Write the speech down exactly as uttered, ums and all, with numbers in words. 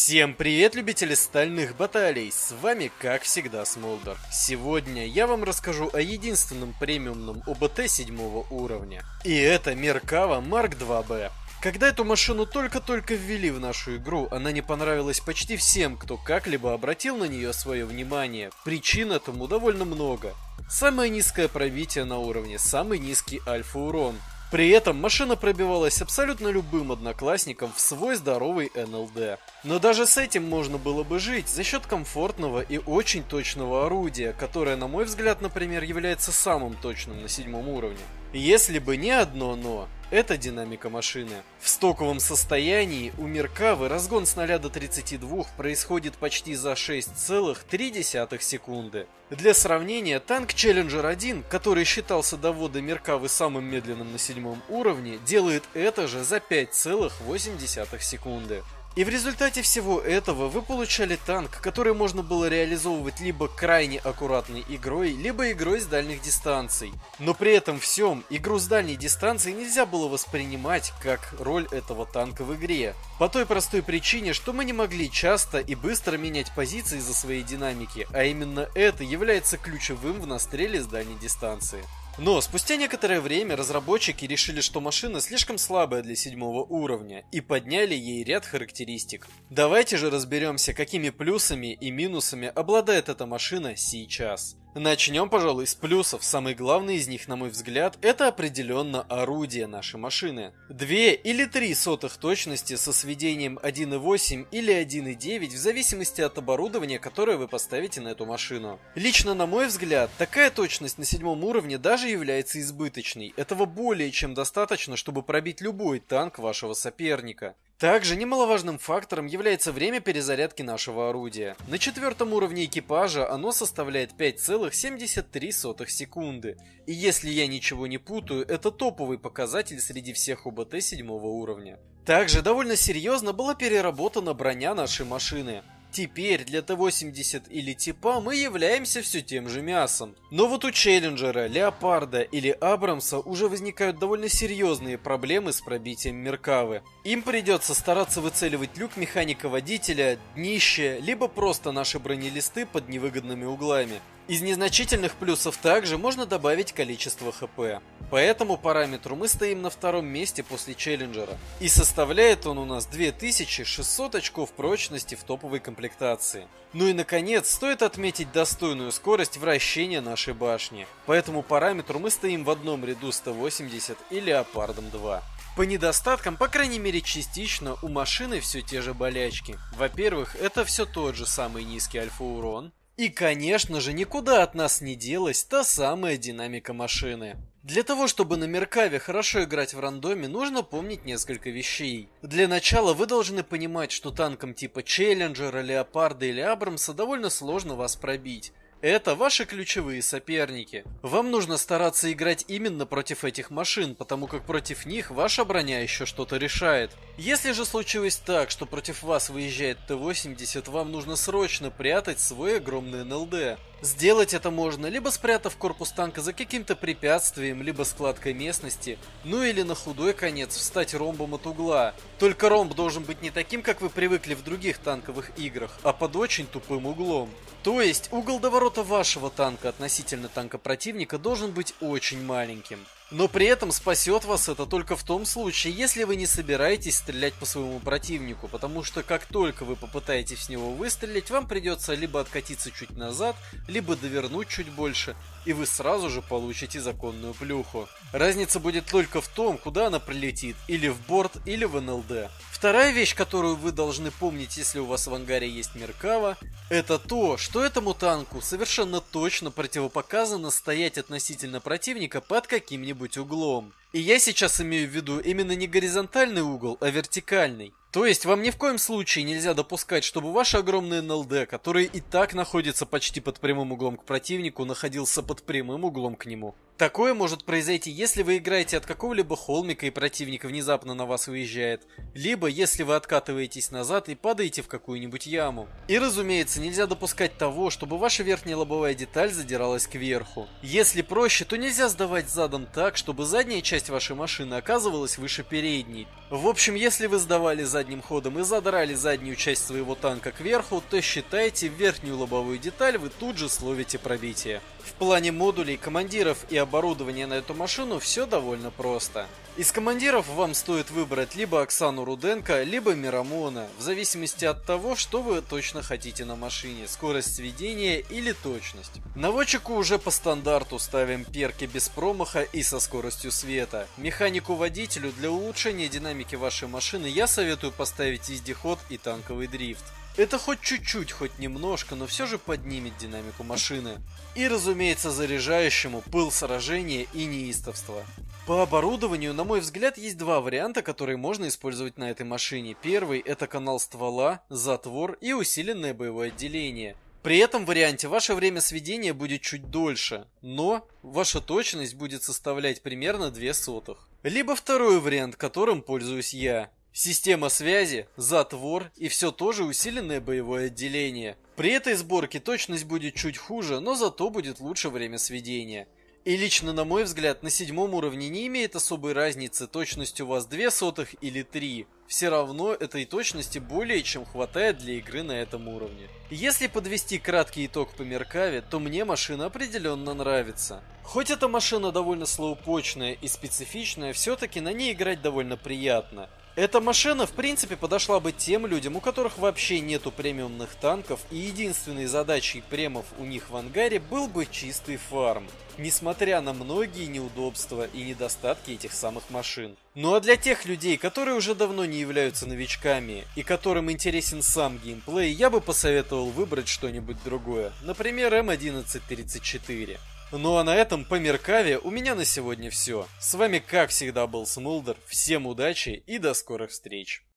Всем привет, любители стальных баталий! С вами, как всегда, Смолдер. Сегодня я вам расскажу о единственном премиумном ОБТ седьмого уровня. И это Меркава Марк два бэ. Когда эту машину только-только ввели в нашу игру, она не понравилась почти всем, кто как-либо обратил на нее свое внимание. Причин этому довольно много. Самое низкое пробитие на уровне, самый низкий альфа-урон. При этом машина пробивалась абсолютно любым одноклассником в свой здоровый эн эл дэ. Но даже с этим можно было бы жить за счет комфортного и очень точного орудия, которое, на мой взгляд, например, является самым точным на седьмом уровне. Если бы не одно «но», это динамика машины. В стоковом состоянии у Меркавы разгон с ноля до тридцати двух происходит почти за шесть целых три десятых секунды. Для сравнения, танк Челленджер один, который считался до ввода Меркавы самым медленным на седьмом уровне, делает это же за пять целых восемь десятых секунды. И в результате всего этого вы получали танк, который можно было реализовывать либо крайне аккуратной игрой, либо игрой с дальних дистанций. Но при этом всем игру с дальней дистанции нельзя было воспринимать как роль этого танка в игре. По той простой причине, что мы не могли часто и быстро менять позиции из-за своей динамики, а именно это является ключевым в настреле с дальней дистанции. Но спустя некоторое время разработчики решили, что машина слишком слабая для седьмого уровня, и подняли ей ряд характеристик. Давайте же разберемся, какими плюсами и минусами обладает эта машина сейчас. Начнем, пожалуй, с плюсов. Самый главный из них, на мой взгляд, это определенно орудие нашей машины. Две или три сотых точности со сведением один и восемь или один и девять в зависимости от оборудования, которое вы поставите на эту машину. Лично, на мой взгляд, такая точность на седьмом уровне даже является избыточной. Этого более чем достаточно, чтобы пробить любой танк вашего соперника. Также немаловажным фактором является время перезарядки нашего орудия. На четвертом уровне экипажа оно составляет пять целых семьдесят три сотых секунды. И если я ничего не путаю, это топовый показатель среди всех ОБТ седьмого уровня. Также довольно серьезно была переработана броня нашей машины. Теперь для тэ восемьдесят или Типа мы являемся все тем же мясом. Но вот у Челленджера, Леопарда или Абрамса уже возникают довольно серьезные проблемы с пробитием Меркавы. Им придется стараться выцеливать люк механика-водителя, днище, либо просто наши бронелисты под невыгодными углами. Из незначительных плюсов также можно добавить количество хэ пэ. По этому параметру мы стоим на втором месте после Челленджера. И составляет он у нас две тысячи шестьсот очков прочности в топовой комплектации. Ну и наконец, стоит отметить достойную скорость вращения нашей башни. По этому параметру мы стоим в одном ряду с тэ восемьдесят и Леопардом два. По недостаткам, по крайней мере частично, у машины все те же болячки. Во-первых, это все тот же самый низкий альфа-урон. И, конечно же, никуда от нас не делась та самая динамика машины. Для того, чтобы на Меркаве хорошо играть в рандоме, нужно помнить несколько вещей. Для начала вы должны понимать, что танкам типа Челленджера, Леопарда или Абрамса довольно сложно вас пробить. Это ваши ключевые соперники. Вам нужно стараться играть именно против этих машин, потому как против них ваша броня еще что-то решает. Если же случилось так, что против вас выезжает тэ восемьдесят, вам нужно срочно прятать свой огромный эн эл дэ. Сделать это можно, либо спрятав корпус танка за каким-то препятствием, либо складкой местности, ну или на худой конец встать ромбом от угла. Только ромб должен быть не таким, как вы привыкли в других танковых играх, а под очень тупым углом. То есть угол доворота вашего танка относительно танка противника должен быть очень маленьким. Но при этом спасет вас это только в том случае, если вы не собираетесь стрелять по своему противнику, потому что как только вы попытаетесь в него выстрелить, вам придется либо откатиться чуть назад, либо довернуть чуть больше, и вы сразу же получите законную плюху. Разница будет только в том, куда она прилетит, или в борт, или в эн эл дэ. Вторая вещь, которую вы должны помнить, если у вас в ангаре есть Меркава, это то, что этому танку совершенно точно противопоказано стоять относительно противника под каким-нибудь углом. И я сейчас имею в виду именно не горизонтальный угол, а вертикальный. То есть вам ни в коем случае нельзя допускать, чтобы ваш огромный эн эл дэ, который и так находится почти под прямым углом к противнику, находился под прямым углом к нему. Такое может произойти, если вы играете от какого-либо холмика и противник внезапно на вас выезжает, либо если вы откатываетесь назад и падаете в какую-нибудь яму. И разумеется, нельзя допускать того, чтобы ваша верхняя лобовая деталь задиралась кверху. Если проще, то нельзя сдавать задом так, чтобы задняя часть вашей машины оказывалась выше передней. В общем, если вы сдавали задним ходом и задрали заднюю часть своего танка кверху, то считайте, верхнюю лобовую деталь вы тут же словите пробитие. В плане модулей, командиров и оборудования на эту машину все довольно просто. Из командиров вам стоит выбрать либо Оксану Руденко, либо Мирамона, в зависимости от того, что вы точно хотите на машине, скорость сведения или точность. Наводчику уже по стандарту ставим перки без промаха и со скоростью света. Механику-водителю для улучшения динамики вашей машины я советую поставить вездеход и танковый дрифт. Это хоть чуть-чуть, хоть немножко, но все же поднимет динамику машины. И, разумеется, заряжающему пыл сражения и неистовство. По оборудованию, на мой взгляд, есть два варианта, которые можно использовать на этой машине. Первый – это канал ствола, затвор и усиленное боевое отделение. При этом варианте ваше время сведения будет чуть дольше, но ваша точность будет составлять примерно две сотых. Либо второй вариант, которым пользуюсь я. Система связи, затвор и все тоже усиленное боевое отделение. При этой сборке точность будет чуть хуже, но зато будет лучше время сведения. И лично на мой взгляд, на седьмом уровне не имеет особой разницы, точность у вас две сотых или три. Все равно этой точности более чем хватает для игры на этом уровне. Если подвести краткий итог по Меркаве, то мне машина определенно нравится. Хоть эта машина довольно слоупочная и специфичная, все-таки на ней играть довольно приятно. Эта машина в принципе подошла бы тем людям, у которых вообще нету премиумных танков, и единственной задачей премов у них в ангаре был бы чистый фарм, несмотря на многие неудобства и недостатки этих самых машин. Ну а для тех людей, которые уже давно не являются новичками и которым интересен сам геймплей, я бы посоветовал выбрать что-нибудь другое, например эм одиннадцать тридцать четыре. Ну а на этом по Меркаве у меня на сегодня все. С вами как всегда был Смолдер, всем удачи и до скорых встреч.